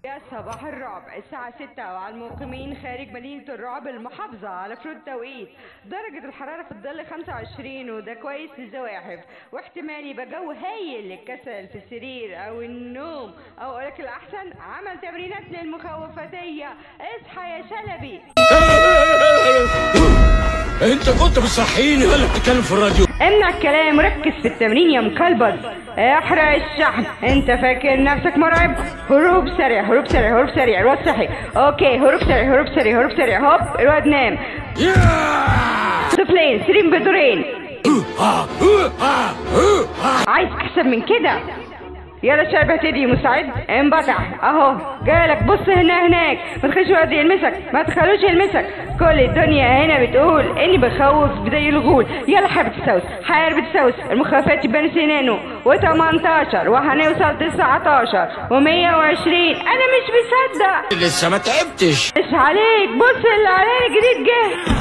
يا صباح الرعب، الساعة 6 وعلى المقيمين خارج مدينة الرعب المحافظة على فروض توقيت. درجة الحرارة في الظل 25 وده كويس للزواحف، واحتمال يبقى جو هايل للكسل في السرير أو النوم، أو أقولك الأحسن عمل تمرينات للمخوفتية. اصحى يا شلبي. انت كنت بتصحيني ولا بتتكلم في الراديو؟ امنع الكلام وركز في التمرين يا مكلبز. احرق الشحن. انت فاكر نفسك مرعب؟ هروب سريع هروب سريع هروب سريع. الواد صحي. اوكي هروب سريع هروب سريع هروب سريع. هوب الواد نام. طفلين سرير بدورين. عايز احسن من كده. يلا شرب هتدي مساعد انبطع اهو جالك. بص هناك ما تخليش واد يلمسك، ما تخلوش يلمسك. كل الدنيا هنا بتقول اني بخوف زي الغول. يلا حارب السوس حارب السوس. المخافات يبان سنانه و18 وهنوصل 19 و120. انا مش مصدق لسه ما تعبتش. مش عليك. بص اللي علينا جديد جه.